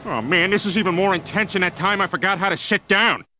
Oh man, this is even more intense than that time I forgot how to sit down.